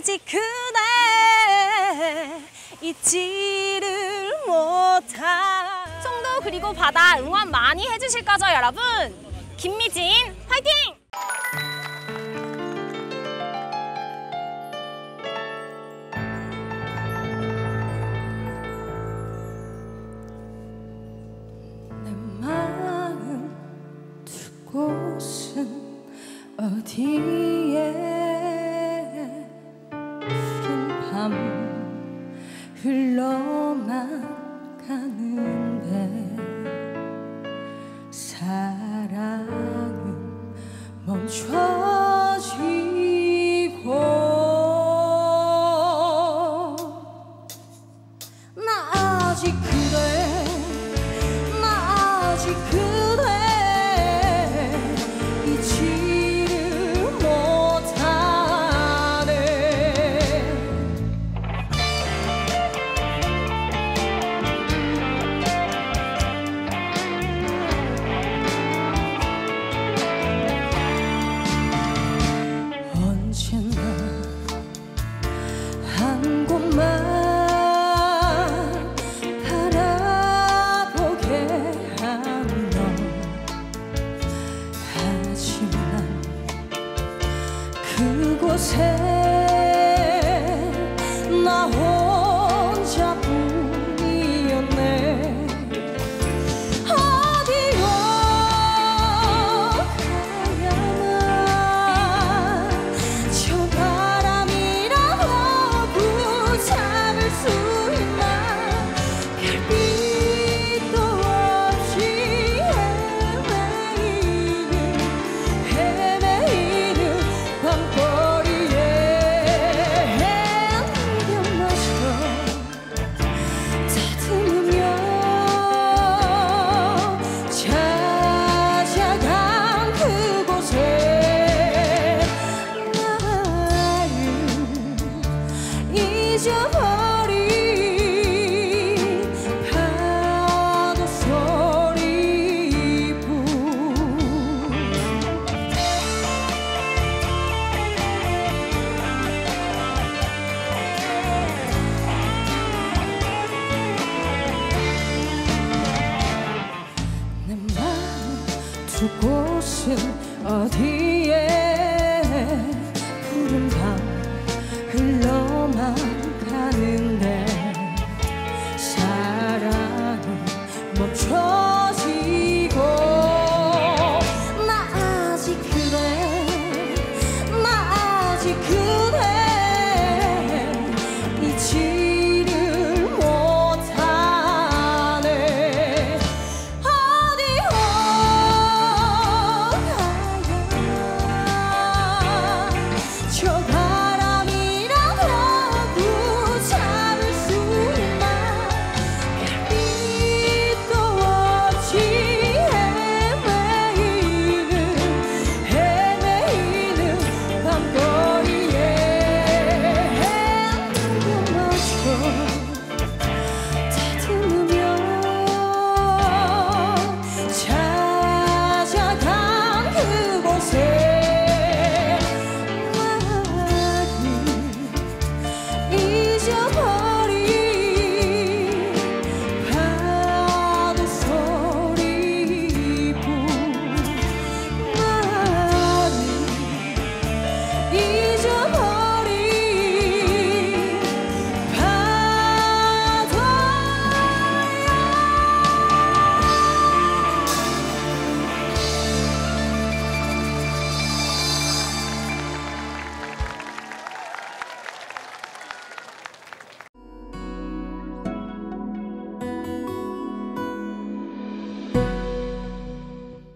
아직 그대 잊지를 못하. 송도 그리고 바다 응원 많이 해주실 거죠 여러분? 김미진 화이팅! 내 마음 두 곳은 어디에 푸른 밤 흘러만 가는데 사랑은 멈춰지고 나 아직 그대 나 아직 그대 잊지를 못하네. 언젠가 한 곳만 바라보게 한 너. 하지만 그곳에 나 혼자뿐이었네. 어디로 가야만 저 바람이라도 붙잡을 수 있나. 별빛도 없이 헤매이는 밤거리에 안겨마저 다듬으며 찾아간 그곳에 나를 잊어버린 파도 소리뿐. 내 마음 두 곳은 어디에 푸른 밤 흘러만 가는데 사랑은 멈춰지고 나 아직 그대 나 아직 그대 잊지를 못하네. 어디로 가야 저